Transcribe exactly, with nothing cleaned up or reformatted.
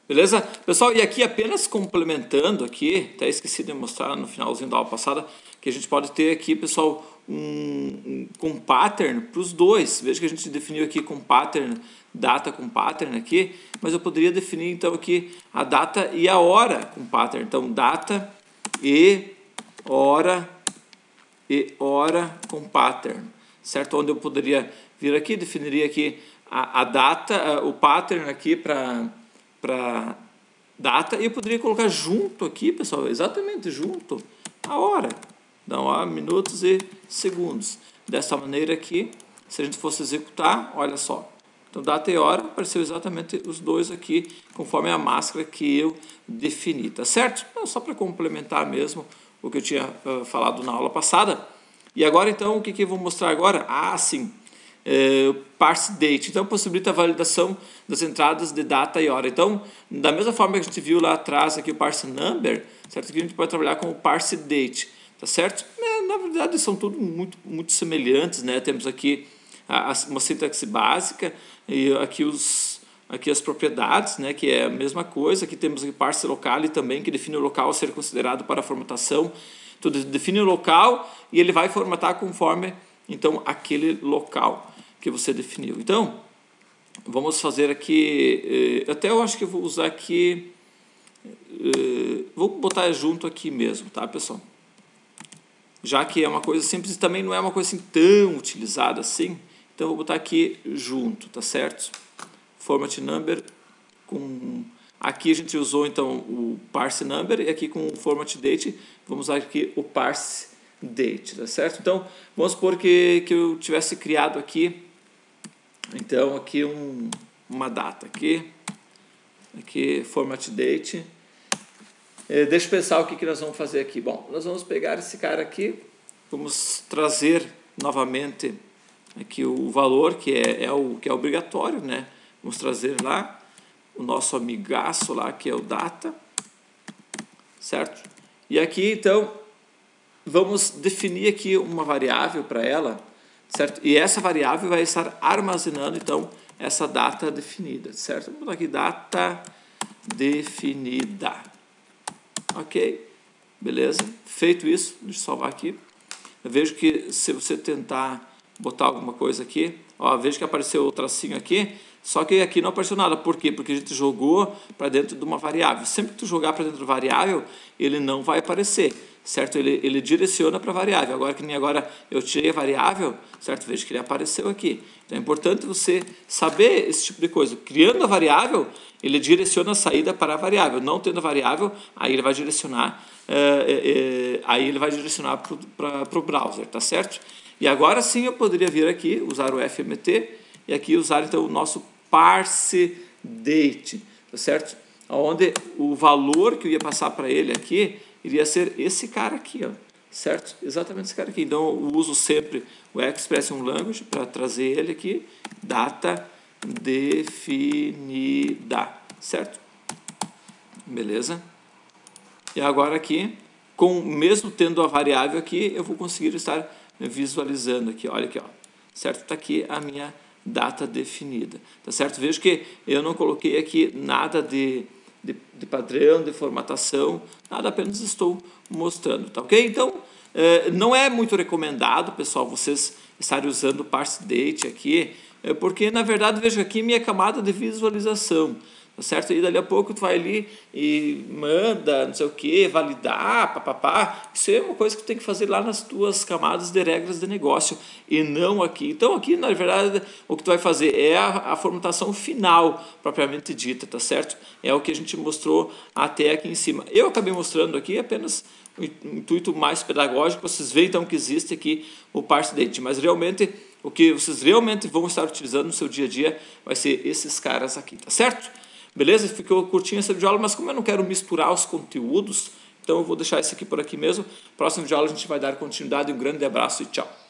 Beleza? Pessoal, e aqui apenas complementando aqui, até esqueci de mostrar no finalzinho da aula passada, que a gente pode ter aqui, pessoal, um, um com pattern para os dois. Veja que a gente definiu aqui com pattern, data com pattern aqui, mas eu poderia definir então aqui a data e a hora com pattern. Então, data e hora e hora com pattern, certo? Onde eu poderia vir aqui, definiria aqui a, a data, o pattern aqui para para data, e eu poderia colocar junto aqui, pessoal, exatamente junto a hora, então há minutos e segundos. Dessa maneira aqui, se a gente fosse executar, olha só, então data e hora apareceu exatamente os dois aqui, conforme a máscara que eu defini, tá certo? Então, só para complementar mesmo o que eu tinha uh, falado na aula passada. E agora então, o que, que eu vou mostrar agora? Ah, sim, é, parse date, então possibilita a validação das entradas de data e hora. Então, da mesma forma que a gente viu lá atrás aqui o parse number, certo? Que a gente pode trabalhar com o parse date, tá certo? É, na verdade são tudo muito, muito semelhantes, né? Temos aqui a, a, uma sintaxe básica e aqui os aqui as propriedades, né, que é a mesma coisa. Aqui temos o parse locale também, que define o local a ser considerado para a formatação. Então, define o local e ele vai formatar conforme então aquele local que você definiu. Então, vamos fazer aqui, até eu acho que eu vou usar aqui, vou botar junto aqui mesmo, tá, pessoal? Já que é uma coisa simples e também não é uma coisa assim tão utilizada assim, então eu vou botar aqui junto, tá certo? Format number com... Aqui a gente usou então o parse number e aqui com o format date vamos usar aqui o parse date, tá certo? Então vamos supor que, que eu tivesse criado aqui então aqui um, uma data aqui, aqui format date. É, deixa eu pensar o que, que nós vamos fazer aqui. Bom, nós vamos pegar esse cara aqui, vamos trazer novamente aqui o valor que é, é o que é obrigatório, né? Vamos trazer lá o nosso amigaço lá, que é o data, certo? E aqui, então, vamos definir aqui uma variável para ela, certo? E essa variável vai estar armazenando, então, essa data definida, certo? Vamos botar aqui data definida. Ok? Beleza? Feito isso, deixa eu salvar aqui. Eu vejo que se você tentar botar alguma coisa aqui, ó, vejo que apareceu o tracinho aqui, só que aqui não apareceu nada. Por quê? Porque a gente jogou para dentro de uma variável. Sempre que tu jogar para dentro da variável, ele não vai aparecer, certo? Ele, ele direciona para a variável. Agora que nem agora eu tirei a variável, certo? Vejo que ele apareceu aqui. Então é importante você saber esse tipo de coisa. Criando a variável, ele direciona a saída para a variável. Não tendo a variável, aí ele vai direcionar, é, é, aí ele vai direcionar para o browser, tá certo? E agora sim eu poderia vir aqui, usar o F M T e aqui usar então o nosso parse date, tá certo? Onde o valor que eu ia passar para ele aqui iria ser esse cara aqui, ó, certo? Exatamente esse cara aqui. Então eu uso sempre o Expression Language para trazer ele aqui, data definida, certo? Beleza? E agora aqui, com mesmo tendo a variável aqui, eu vou conseguir estar visualizando aqui, olha aqui, ó, certo? Está aqui a minha data definida, tá certo? Vejo que eu não coloquei aqui nada de, de, de padrão, de formatação, nada, apenas estou mostrando, tá ok? Então, eh, não é muito recomendado, pessoal, vocês estarem usando o parse date aqui, eh, porque, na verdade, vejo aqui minha camada de visualização, tá certo? E dali a pouco tu vai ali e manda, não sei o que, validar, papapá. Isso é uma coisa que tu tem que fazer lá nas tuas camadas de regras de negócio e não aqui. Então aqui, na verdade, o que tu vai fazer é a, a formatação final, propriamente dita, tá certo? É o que a gente mostrou até aqui em cima. Eu acabei mostrando aqui apenas um intuito mais pedagógico, vocês veem então que existe aqui o parse date, mas realmente o que vocês realmente vão estar utilizando no seu dia a dia vai ser esses caras aqui, tá certo? Beleza? Ficou curtinho essa videoaula, mas como eu não quero misturar os conteúdos, então eu vou deixar isso aqui por aqui mesmo. Próximo videoaula a gente vai dar continuidade. Um grande abraço e tchau!